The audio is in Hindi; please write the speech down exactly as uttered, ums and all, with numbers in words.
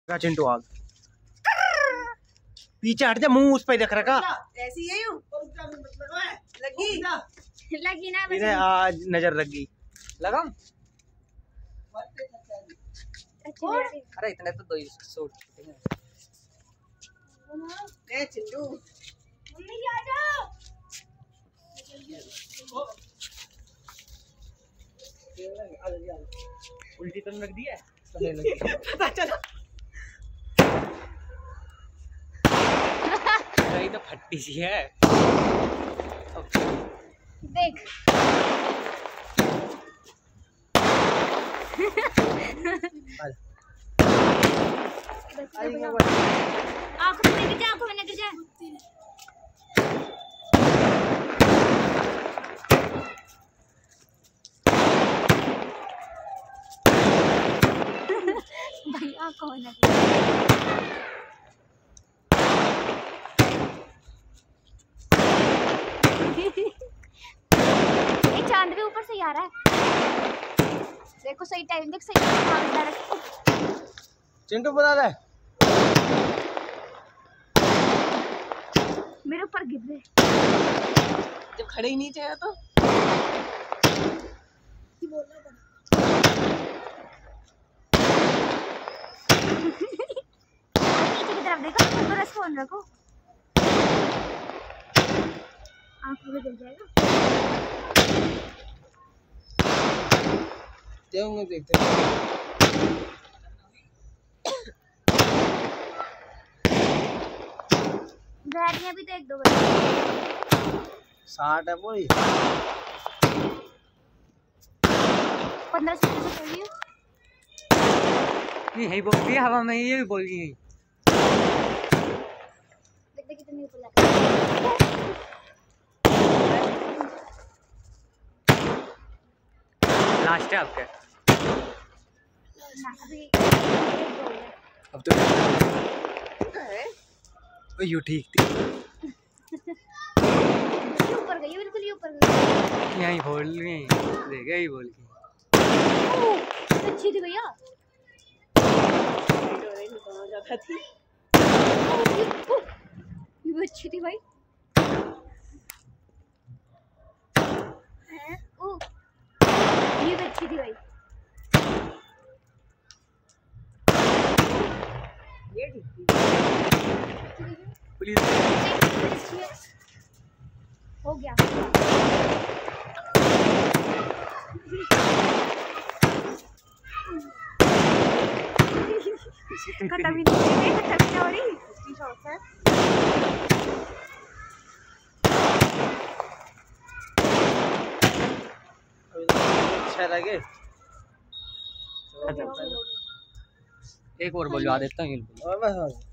चिंटू आग पीछे हट जा, मुंह उस पे रख रखा ऐसी है यूं लगी लगी ना बस आज नजर लगी लगा। अरे इतने तो दो ही सूट हैं। ए चिंटू मम्मी आ जाओ। उल्टी तो लग दी है पता चला नहीं तो फट्टी सी है। देख आंखों में गिर जा, आंखों में गिर जा। भाई आंखों में गिर ये चांद भी ऊपर से ही आ रहा है। देखो सही टाइम देख, सही टाइम। चिंटू बता दे मेरे ऊपर गिर रहे जब खड़े ही नहीं चाहिए तो नीचे की तरफ देखो, तो रस फोन रखो, आंखों में गिर जाएगा। देंगे देखते हैं। गाड़ियाँ भी तो एक दो बजे साठ है बोली पंद्रह सौ से चाहिए। ये यही बोल रही है, हवा में ये भी बोल रही है। देख देख कितने ऊपर लगा। लास्ट है आपके ना अभी अब तो यू ठीक थी ऊपर गई, बिल्कुल ही ऊपर गई। यही बोल रही है, देख यही बोल की अच्छी थी भैया। ज्यादा थी ये भी अच्छी थी भाई। ओ ये भी अच्छी थी भाई। ये ठीक थी प्लीज हो गया खत्म ही नहीं खत्म ही हो रही। इसकी शॉर्ट्स है अच्छा लगे एक और बोलवा देता हूँ। और बस